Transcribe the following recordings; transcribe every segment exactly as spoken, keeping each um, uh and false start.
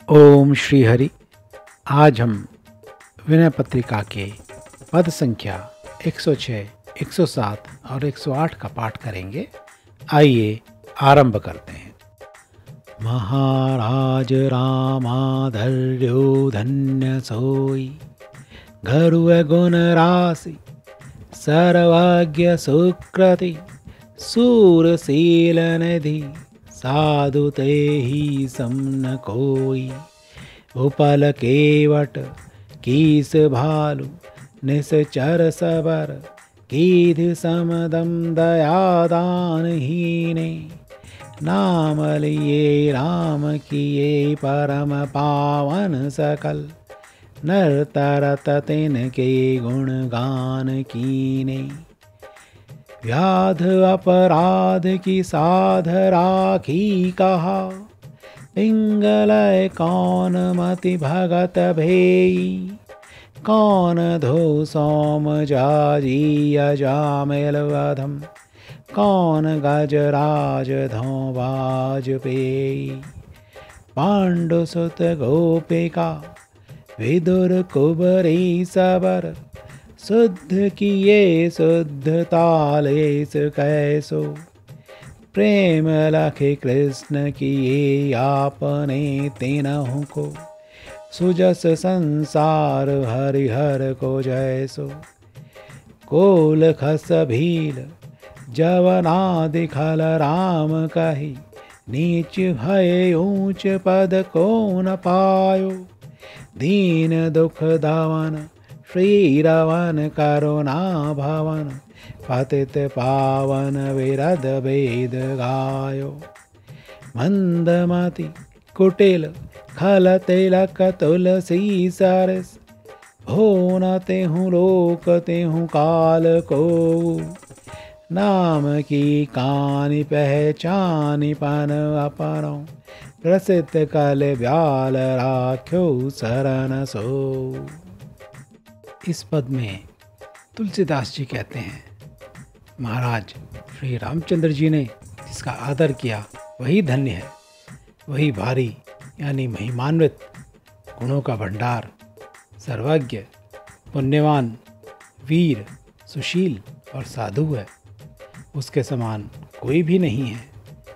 ओम श्री हरि। आज हम विनय पत्रिका के पद संख्या एक सौ छह, एक सौ सात और एक सौ आठ का पाठ करेंगे। आइए आरंभ करते हैं। महाराज रामाधर्यो धन्य सोई, गरुड़ गुण राशि सर्वज्ञ सुकृति, सूरशील निधि साधु ते ही सम न कोई। उपल केवट कीस भालु निश्चर सबर, कीध समदम दयादान हीने। नाम लिए राम किए परम पावन सकल, नर तरत तिनके गुण गान कीने। व्याध अपराध की साध राखी कहा, पिंगलय कौन मति भगत भेई। कौन धो सोम जाजी अजामिल वधम, कौन गजराज धो बाज पेई। पांडु सुत गोपिका विदुर कुबरी सबर, शुद्ध किए शुद्ध तालेस कैसो। प्रेम लखे कृष्ण किए आपने तीनों को, सुजस संसार हरिहर को जैसो। कोल खस भील जवनादि खल राम कही, नीच भय ऊंच पद को न पायो। दीन दुख दावन श्री रवन करुणा भवन, पतित पावन विरद वेद गायो। मंदमति कुटिल खल तिलक तुलसी सरस, भोनते हूँ रोकते हूँ काल को। नाम की कानी पहचानी पन अपनों, प्रसिद्ध कल ब्याल राख्यो शरण सो। इस पद में तुलसीदास जी कहते हैं, महाराज श्री रामचंद्र जी ने जिसका आदर किया वही धन्य है। वही भारी यानी महिमान्वित गुणों का भंडार, सर्वज्ञ, पुण्यवान, वीर, सुशील और साधु है। उसके समान कोई भी नहीं है।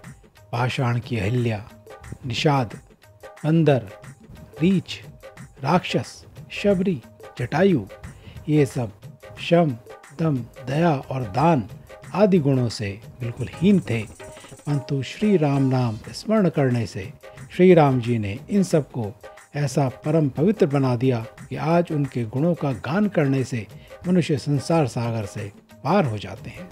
पाषाण की अहिल्या, निषाद, बंदर, रीछ, राक्षस, शबरी, जटायु, ये सब शम, दम, दया और दान आदि गुणों से बिल्कुल हीन थे, परंतु श्री राम नाम स्मरण करने से श्री राम जी ने इन सब को ऐसा परम पवित्र बना दिया कि आज उनके गुणों का गान करने से मनुष्य संसार सागर से पार हो जाते हैं।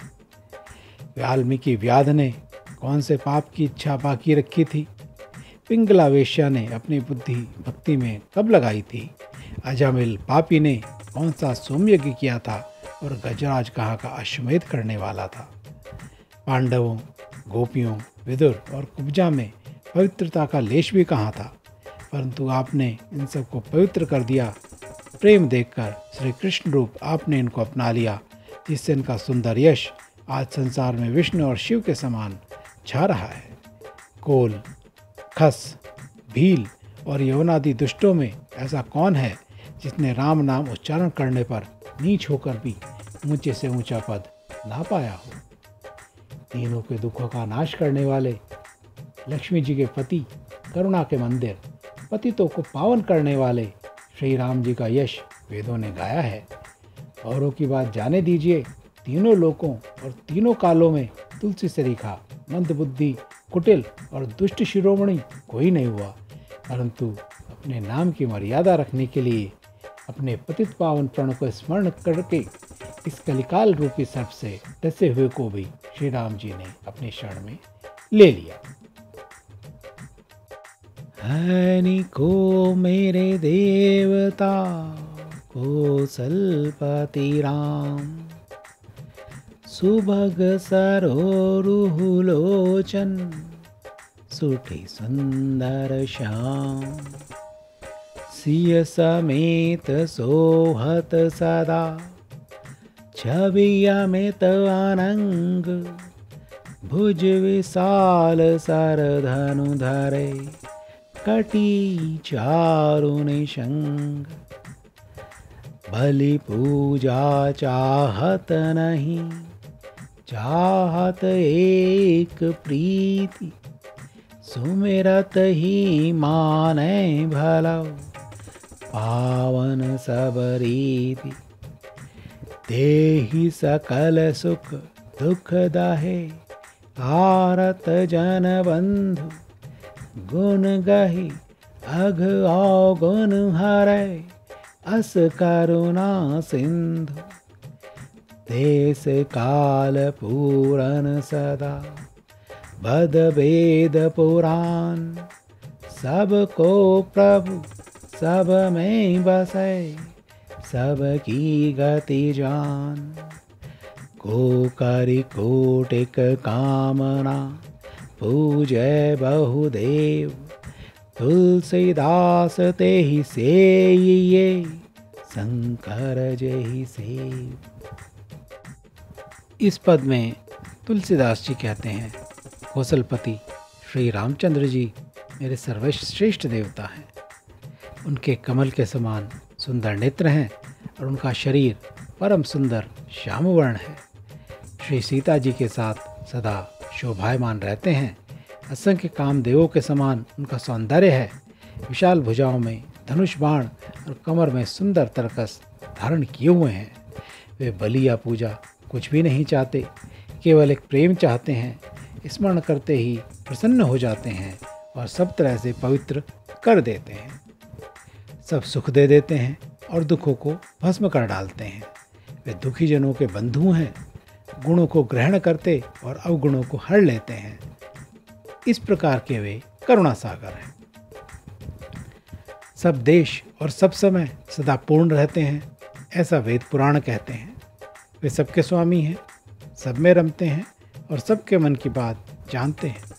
वाल्मीकि व्याध ने कौन से पाप की इच्छा बाकी रखी थी? पिंगला वेश्या ने अपनी बुद्धि भक्ति में कब लगाई थी? अजामिल पापी ने कौन सा सोमयज्ञ किया था और गजराज कहाँ का अश्वमेध करने वाला था? पांडवों, गोपियों, विदुर और कुब्जा में पवित्रता का लेश भी कहाँ था? परंतु आपने इन सब को पवित्र कर दिया। प्रेम देखकर श्री कृष्ण रूप आपने इनको अपना लिया, जिससे इनका सुंदर यश आज संसार में विष्णु और शिव के समान छा रहा है। कोल, खस, भील और यवनादि दुष्टों में ऐसा कौन है जिसने राम नाम उच्चारण करने पर नीच होकर भी ऊंचे से ऊंचा पद ना पाया हो? तीनों के दुखों का नाश करने वाले लक्ष्मी जी के पति, करुणा के मंदिर, पतितों को पावन करने वाले श्री राम जी का यश वेदों ने गाया है। औरों की बात जाने दीजिए। तीनों लोकों और तीनों कालों में तुलसी सरीखा, मंदबुद्धि, कुटिल और दुष्ट शिरोमणि कोई नहीं हुआ, परंतु अपने नाम की मर्यादा रखने के लिए अपने पतित पावन प्रण को स्मरण करके इस कलिकाल रूपी सर्प से डसे हुए को भी श्री राम जी ने अपने शरण में ले लिया। हनि को मेरे देवता कौशलपति राम, सुभग सरोरुह लोचन, सुठी सुंदर श्याम। सिय समेत सोहत सदा, छवि अमित अनंग। भुज विशाल सर धनु धरे, कटी चारु निशंग। बलि पूजा चाहत नहीं, चाहत एक प्रीति। सुमिरत ही माने भलो, पावन सब रीति। देहि सकल सुख दुख दाहे, आरत जन बंधु। गुण गहि अघ अवगुण हरै, अस करुणा सिंधु। देश काल पूरन सदा, बद वेद पुराण। सबको प्रभु सब में बसै, सबकी गति जान। को करि कोटिक कामना, पूजै बहुदेव। तुलसीदास तेहि सेइये, शंकर जेहि सेव। इस पद में तुलसीदास जी कहते हैं, कौशलपति श्री रामचंद्र जी मेरे सर्वश्रेष्ठ देवता हैं। उनके कमल के समान सुंदर नेत्र हैं और उनका शरीर परम सुंदर श्यामवर्ण है। श्री सीता जी के साथ सदा शोभायमान रहते हैं। असंख्य कामदेवों के समान उनका सौंदर्य है। विशाल भुजाओं में धनुष बाण और कमर में सुंदर तरकस धारण किए हुए हैं। वे बलि या पूजा कुछ भी नहीं चाहते, केवल एक प्रेम चाहते हैं। स्मरण करते ही प्रसन्न हो जाते हैं और सब तरह से पवित्र कर देते हैं। सब सुख दे देते हैं और दुखों को भस्म कर डालते हैं। वे दुखी जनों के बंधु हैं। गुणों को ग्रहण करते और अवगुणों को हर लेते हैं। इस प्रकार के वे करुणा सागर हैं। सब देश और सब समय सदा पूर्ण रहते हैं, ऐसा वेद पुराण कहते हैं। वे सबके स्वामी हैं, सब में रमते हैं और सबके मन की बात जानते हैं।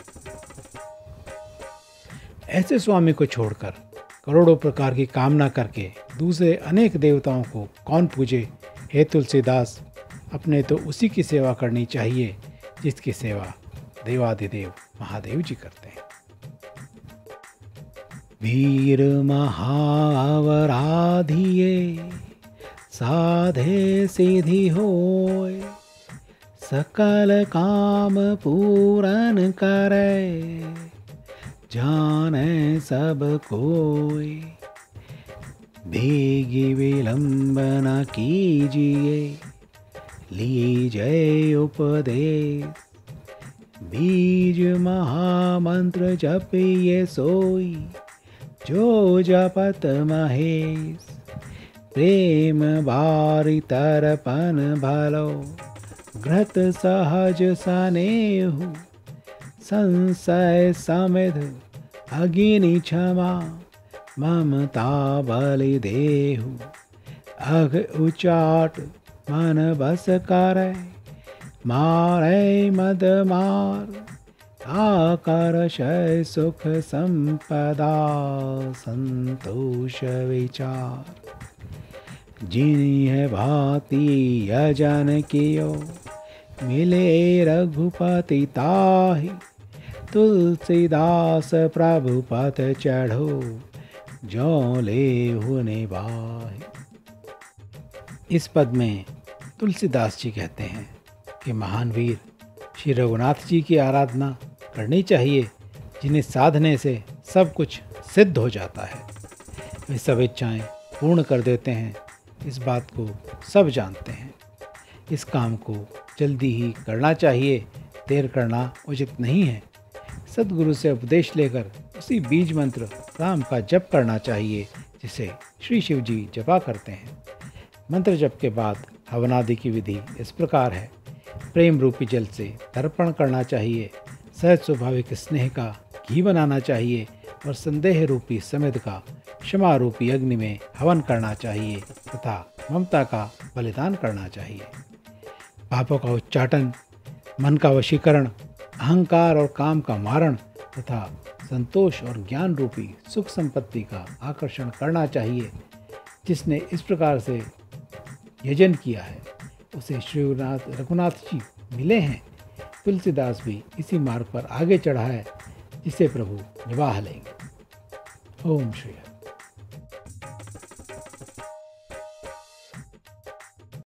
ऐसे स्वामी को छोड़कर करोड़ों प्रकार की कामना करके दूसरे अनेक देवताओं को कौन पूजे? हे तुलसीदास, अपने तो उसी की सेवा करनी चाहिए जिसकी सेवा देवाधिदेव महादेव जी करते हैं। वीर महावराधिये, साधे सिद्धि होय। सकल काम पूरन करे, जाने सब कोय। भीगी विलंब न कीजिए, लीजिए उपदेश। बीज महामंत्र जपिए सोई, जो जपत महेश। प्रेम बारी तरपन भलो, घृत सहज सनेहु। संशय समिध अगिनि क्षमा, ममता बलि देहु। अघ उचाट मन बस करे, मारे मद मार। आकर्षय सुख संपदा, संतोष विचार। जिन्ह भांति यजन कियो, मिले रघुपति ताहि। तुलसीदास प्रभु पथ चढ़ो, जो लेहु निभाहि। इस पद में तुलसीदास जी कहते हैं कि महान वीर श्री रघुनाथ जी की आराधना करनी चाहिए, जिन्हें साधने से सब कुछ सिद्ध हो जाता है। वे सब इच्छाएं पूर्ण कर देते हैं। इस बात को सब जानते हैं। इस काम को जल्दी ही करना चाहिए, देर करना उचित नहीं है। सद्गुरु से उपदेश लेकर उसी बीज मंत्र राम का जप करना चाहिए, जिसे श्री शिव जी जपा करते हैं। मंत्र जप के बाद हवनादि की विधि इस प्रकार है। प्रेम रूपी जल से तर्पण करना चाहिए। सहज स्वाभाविक स्नेह का घी बनाना चाहिए और संदेह रूपी समिध का क्षमा रूपी अग्नि में हवन करना चाहिए तथा ममता का बलिदान करना चाहिए। पापों का उच्चाटन, मन का वशीकरण, अहंकार और काम का मारण तथा संतोष और ज्ञान रूपी सुख संपत्ति का आकर्षण करना चाहिए। जिसने इस प्रकार से यजन किया है उसे श्री रघुनाथ जी मिले हैं। तुलसीदास भी इसी मार्ग पर आगे चढ़ा है, जिसे प्रभु निभाह लेंगे। ओम श्री हरि।